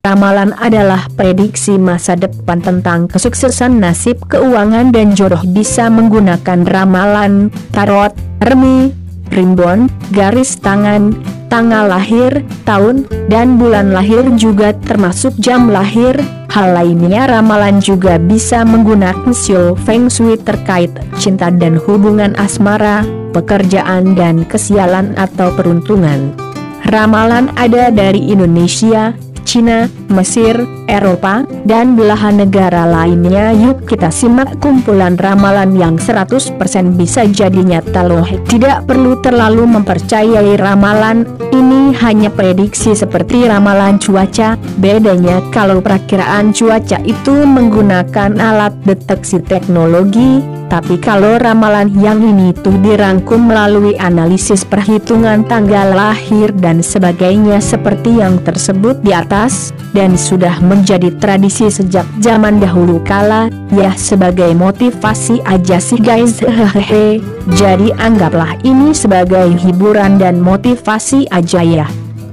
Ramalan adalah prediksi masa depan tentang kesuksesan, nasib, keuangan, dan jodoh. Bisa menggunakan ramalan, tarot, remi, primbon, garis tangan, tanggal lahir, tahun, dan bulan lahir juga termasuk jam lahir. Hal lainnya, ramalan juga bisa menggunakan siul feng shui terkait cinta dan hubungan asmara, pekerjaan, dan kesialan atau peruntungan. Ramalan ada dari Indonesia, Cina, Mesir, Eropa, dan belahan negara lainnya. Yuk kita simak kumpulan ramalan yang 100% bisa jadi nyata loh. Tidak perlu terlalu mempercayai ramalan, ini hanya prediksi seperti ramalan cuaca. Bedanya kalau perakiraan cuaca itu menggunakan alat deteksi teknologi, tapi kalau ramalan yang ini tuh dirangkum melalui analisis perhitungan tanggal lahir dan sebagainya seperti yang tersebut di atas, dan sudah menjadi tradisi sejak zaman dahulu kala, ya sebagai motivasi aja sih guys, hehehe. Jadi anggaplah ini sebagai hiburan dan motivasi aja ya.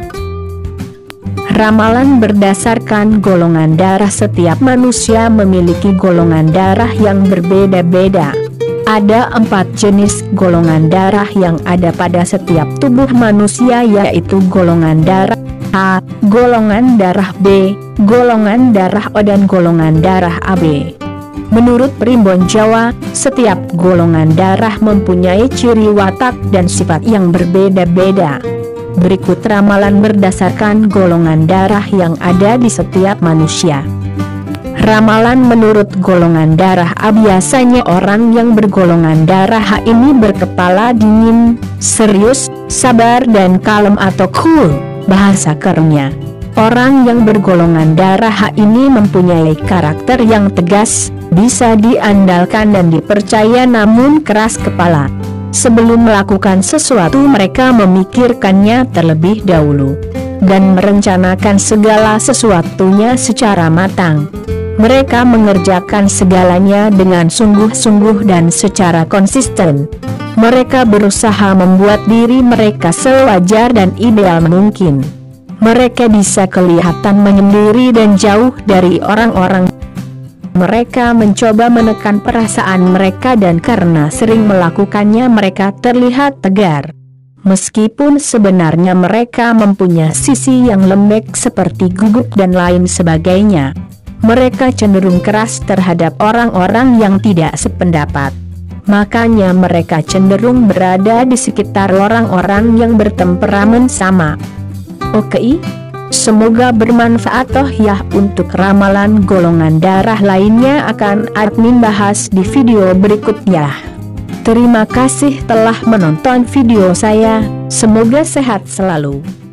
Ramalan berdasarkan golongan darah. Setiap manusia memiliki golongan darah yang berbeda-beda. Ada 4 jenis golongan darah yang ada pada setiap tubuh manusia, yaitu golongan darah A, golongan darah B, golongan darah O, dan golongan darah AB. Menurut Primbon Jawa, setiap golongan darah mempunyai ciri watak dan sifat yang berbeda-beda. Berikut ramalan berdasarkan golongan darah yang ada di setiap manusia. Ramalan menurut golongan darah A. Biasanya orang yang bergolongan darah H ini berkepala dingin, serius, sabar, dan kalem atau cool, bahasa kerennya. Orang yang bergolongan darah H ini mempunyai karakter yang tegas, bisa diandalkan dan dipercaya, namun keras kepala. Sebelum melakukan sesuatu mereka memikirkannya terlebih dahulu dan merencanakan segala sesuatunya secara matang. Mereka mengerjakan segalanya dengan sungguh-sungguh dan secara konsisten. Mereka berusaha membuat diri mereka sewajar dan ideal mungkin. Mereka bisa kelihatan menyendiri dan jauh dari orang-orang. Mereka mencoba menekan perasaan mereka, dan karena sering melakukannya mereka terlihat tegar. Meskipun sebenarnya mereka mempunyai sisi yang lembek seperti gugup dan lain sebagainya. Mereka cenderung keras terhadap orang-orang yang tidak sependapat. Makanya mereka cenderung berada di sekitar orang-orang yang bertemperamen sama. Oke, semoga bermanfaat toh ya. Untuk ramalan golongan darah lainnya akan admin bahas di video berikutnya. Terima kasih telah menonton video saya, semoga sehat selalu.